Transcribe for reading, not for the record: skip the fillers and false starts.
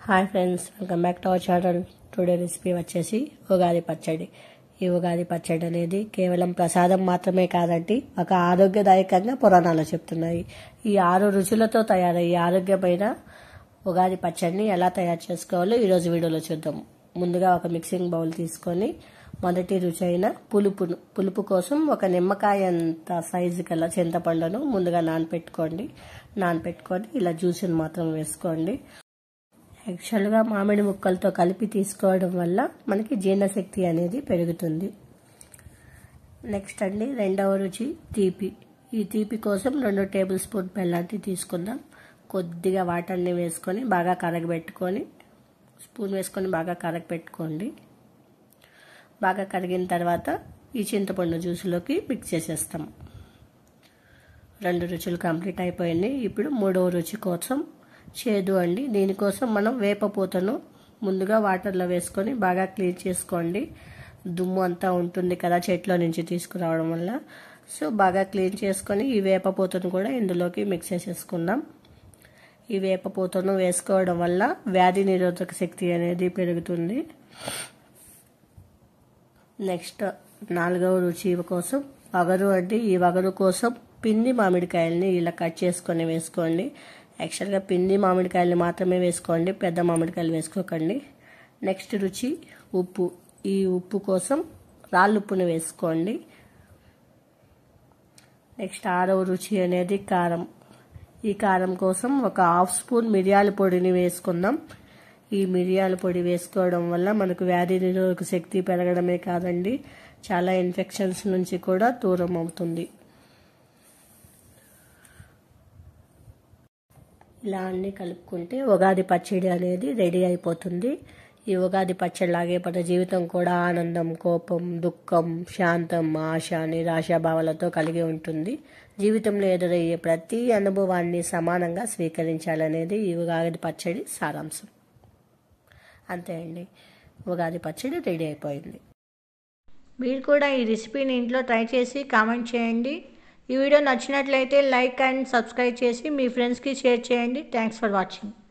Hi friends, welcome back to our channel. Today recipe వచ్చేసి ఉగాది పచ్చడి. ఈ ఉగాది పచ్చడి అనేది కేవలం ప్రసాదం మాత్రమే కాదండి, ఒక ఆరోగ్యదాయకంగా పురాణాలు చెప్తున్నాయి. ఈ 6 రుచులతో తయారయ్యే ఆరోగ్యమైన ఉగాది పచ్చడిని ఎలా తయారు చేసుకోవాలో ఈరోజు వీడియోలో చూద్దాం. ముందుగా ఒక మిక్సింగ్ బౌల్ తీసుకొని మొదటి రుచి అయిన పులుపు కోసం ఒక నిమ్మకాయ అంత సైజు గల చింతపండును ముందుగా నానపెట్టుకొని ఇలా జ్యూస్ని మాత్రం వేసుకోండి. యాక్చువల్గా మామిడి ముక్కలతో కలిపి తీసుకోవడం వల్ల మనకి జీర్ణశక్తి అనేది పెరుగుతుంది. నెక్స్ట్ అండి, రెండవ రుచి తీపి. ఈ తీపి కోసం 2 టేబుల్ స్పూన్ బెల్లాన్ని తీసుకుందాం. కొద్దిగా వాటర్ని వేసుకొని బాగా కరగబెట్టుకొని స్పూన్ వేసుకొని బాగా కరగబెట్టుకోండి. బాగా కరిగిన తర్వాత ఈ చింతపండు జ్యూస్లోకి మిక్స్ చేసేస్తాం. 2 రుచులు కంప్లీట్ అయిపోయింది. ఇప్పుడు 3వ రుచి కోసం చేదు అండి. దీనికోసం మనం వేపపూతను ముందుగా వాటర్లో వేసుకొని బాగా క్లీన్ చేసుకోండి. దుమ్ము అంతా ఉంటుంది కదా చెట్లో నుంచి తీసుకురావడం వల్ల. సో బాగా క్లీన్ చేసుకొని ఈ వేపపూతను కూడా ఇందులోకి మిక్స్ చేసేసుకుందాం. ఈ వేపపూతను వేసుకోవడం వల్ల వ్యాధి నిరోధక శక్తి అనేది పెరుగుతుంది. నెక్స్ట్ 4వ రుచి కోసం వగరు అండి. ఈ వగరు కోసం పిండి మామిడికాయల్ని ఇలా కట్ చేసుకొని వేసుకోండి. యాక్చువల్గా పిండి మామిడికాయలు మాత్రమే వేసుకోండి, పెద్ద మామిడికాయలు వేసుకోకండి. నెక్స్ట్ రుచి ఉప్పు. ఈ ఉప్పు కోసం రాళ్ళుప్పుని వేసుకోండి. నెక్స్ట్ 6వ రుచి అనేది కారం. ఈ కారం కోసం ఒక 1/2 స్పూన్ మిరియాల పొడిని వేసుకుందాం. ఈ మిరియాల పొడి వేసుకోవడం వల్ల మనకు వ్యాధి నిరోధక శక్తి పెరగడమే కాదండి, చాలా ఇన్ఫెక్షన్స్ నుంచి కూడా దూరం అవుతుంది. ఇలా అన్నీ కలుపుకుంటే ఉగాది పచ్చడి అనేది రెడీ అయిపోతుంది. ఈ ఉగాది పచ్చడి లాగే మన జీవితం కూడా ఆనందం, కోపం, దుఃఖం, శాంతం, ఆశ, నిరాశ భావాలతో కలిగి ఉంటుంది. జీవితంలో ఎదురయ్యే ప్రతి అనుభవాన్ని సమానంగా స్వీకరించాలనేది ఈ ఉగాది పచ్చడి సారాంశం. అంతే అండి, ఉగాది పచ్చడి రెడీ అయిపోయింది. మీరు కూడా ఈ రెసిపీని ఇంట్లో ట్రై చేసి కామెంట్ చేయండి. ఈ వీడియో నచ్చినట్లయితే లైక్ అండ్ సబ్స్క్రైబ్ చేసి మీ ఫ్రెండ్స్కి షేర్ చేయండి. Thanks for watching.